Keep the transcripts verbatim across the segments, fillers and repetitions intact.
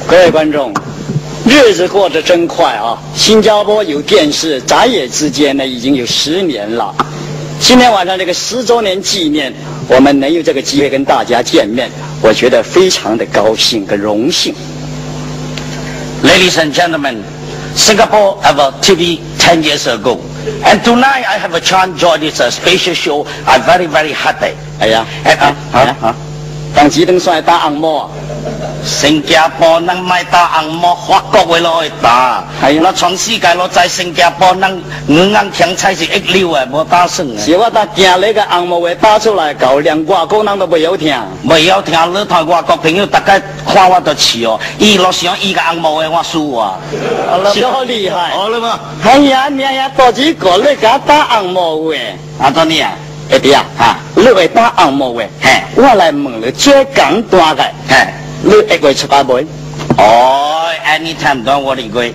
各位观众，日子过得真快啊！新加坡有电视，眨眼之间呢，已经有十年了。今天晚上这个十周年纪念，我们能有这个机会跟大家见面，我觉得非常的高兴跟荣幸。 Ladies and gentlemen, Singapore have T V ten years ago, and tonight I have a chance to join this uh, special show. I'm very very happy. 哎呀， 哎啊啊啊！當時登上打按摩啊！ 新加坡人咪打按摩，法國會攞去打。係啦，全世界攞在新加坡人五硬聽菜是一流嘅，冇打算嘅。 是我打驚你個按摩會打出來，夠連外國人都未有聽。 未有聽，你台外國朋友大家看我就似哦，伊落想伊個按摩嘅我輸啊。 好厲害！ 好啦嘛。 哎呀，你呀，多幾個你個打按摩嘅？ 阿多你啊？ 誒啲啊，嚇，你會打按摩嘅？ 嘿， 我來問你最簡單嘅， 嘿。 你會會出下妹？ 哦 ，anytime don't worry, go.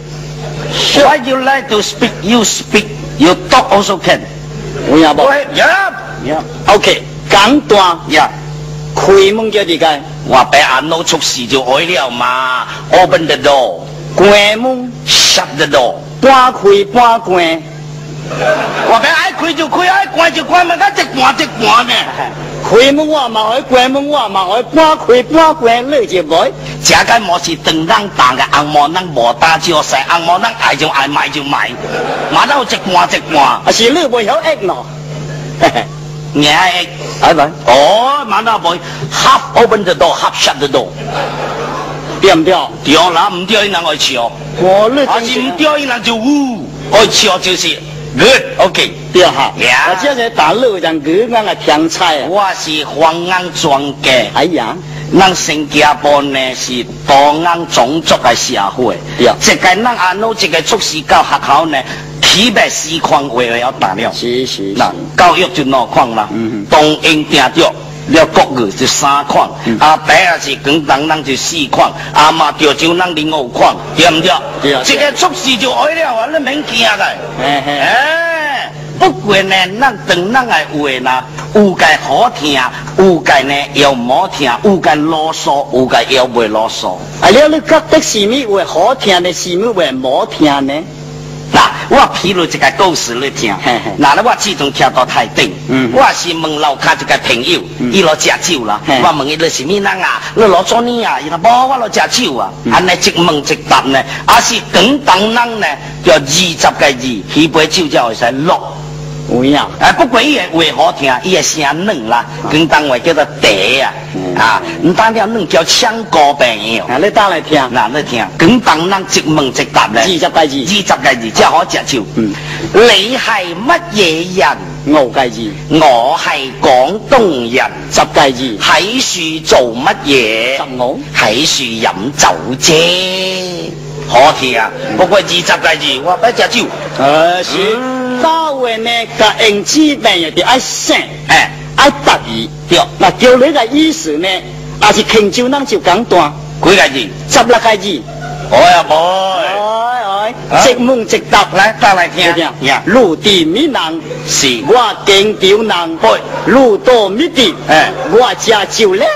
Why you like to speak? You speak. You talk also can. 會呀噃 ？Yeah, yeah. OK， 簡單。 Yeah. 開門叫啲嘅。 我俾眼腦出事就愛了嘛。Open the door. 關門。 Shut the door. 半開半關。 我俾愛開就開，愛關就關，咪一直關直關呢。 開門我嘛愛，關門我嘛愛，半開半關你就會。 這間我是等人打嘅，按摩人無打就使，按摩人愛就愛，買就買，買到直關直關。 啊是你會曉益喏， 你愛益， 係咪？ 哦，買到會 half open the door, half shut the door。 對唔對？ 對啦，唔對人愛笑。 我你還是唔對人就烏，愛笑就是 good，OK。 對哈。 呀。 我這是打路上佢啱嘅聽菜啊。 我是黃硬裝嘅。 哎呀， 咱新加坡呢是多硬種族嘅社會。 對。 即個咱阿奴一個出世到學校呢，起碼四框為了大了。 是是。 嗱，教育就兩框啦。嗯。東英定着。了國語就三框，嗯、阿伯也是廣東人就四框，阿媽潮州人零五框，對唔對？對。這個出事就愛了啊，你免驚嘅。嘿嘿。哎，不過呢，咱當咱嘅話呢，有介好聽，有介呢又唔好聽，有介囉嗦，有介又袂囉嗦。 啊，你你覺得是咪會好聽呢？是咪會唔好聽呢？ 嗱，我披露一個故事你聽。嗱，我自從聽到台頂，嗯、我是問樓下一個朋友，伊攞食酒啦。我問伊你是咩人啊？你攞咗呢啊？伊話冇，我攞食酒啊。安尼、嗯、一問一答呢，也是廣東人呢，叫二十個字，起杯酒才會使落。 有影。 啊，不過伊個話好聽，伊個聲嫩啦，廣東話叫做茶啊。嗯、啊，唔單了嫩叫唱歌朋友。 啊，你打來聽。 嗱，你聽，廣東人一問一答咧。二十個字。二十個字，真好食酒。嗯。你係乜嘢人？ 五個字。 我係廣東人。 十個字。 喺樹做乜嘢？ 十五。 喺樹飲酒啫。好聽啊！不過二十個字，我不食酒。 誒是。大衛呢個英字病有啲愛聲，誒愛特意。對。嗱叫你個意思呢，也是慶州人就簡單。 幾個字？ 十六個字。 哎呀，妹！ 哎哎，直問直答， 來，再來聽。 聽。路地米人是， 我敬朝人。對。路多米地，誒，我食酒咧。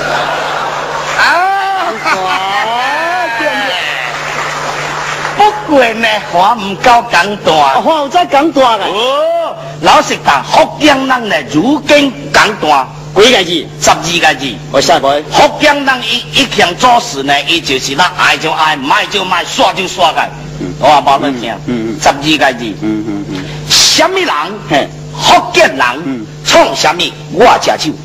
啊！不過呢，話唔夠簡單。 話有真簡單嘅。 哦，老實講，福建人呢，如今簡單。 幾個字？ 十二個字。我下個。福建人一一向做事呢，伊就是咱愛就愛，買就買，耍就耍嘅。我話冇得聽。嗯嗯。十二個字。嗯嗯嗯。什麼人？嘿，福建人。嗯。創什麼？我食酒。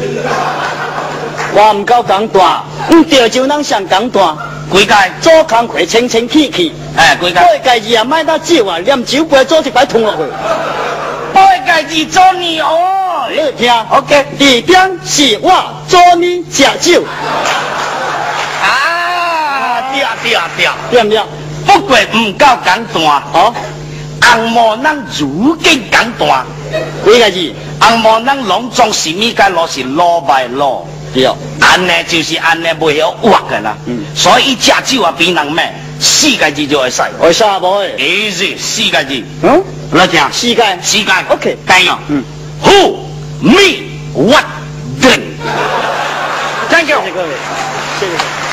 話唔夠簡單，唔潮州人上簡單。 幾個？ 做工課清清氣氣。 誒，幾個？八個字啊，買得酒啊，啉酒杯做一擺捅落去。 八個字做你哦。 你聽 ，OK。 地點是我做你食酒。 啊，對對對， 對唔對？ 不過唔夠簡單。哦，按摩人如今簡單。 幾個字？ 按摩人攏總是咪個攞是攞by攞。對。安呢就是安呢袂曉畫嘅啦。嗯。所以食酒啊，變人咩？四個字就會使。會使冇？Easy，四個字。嗯。來聽。四個。四個。OK。第二。嗯。Who, me, what, then. Thank you. 謝謝各位。謝謝。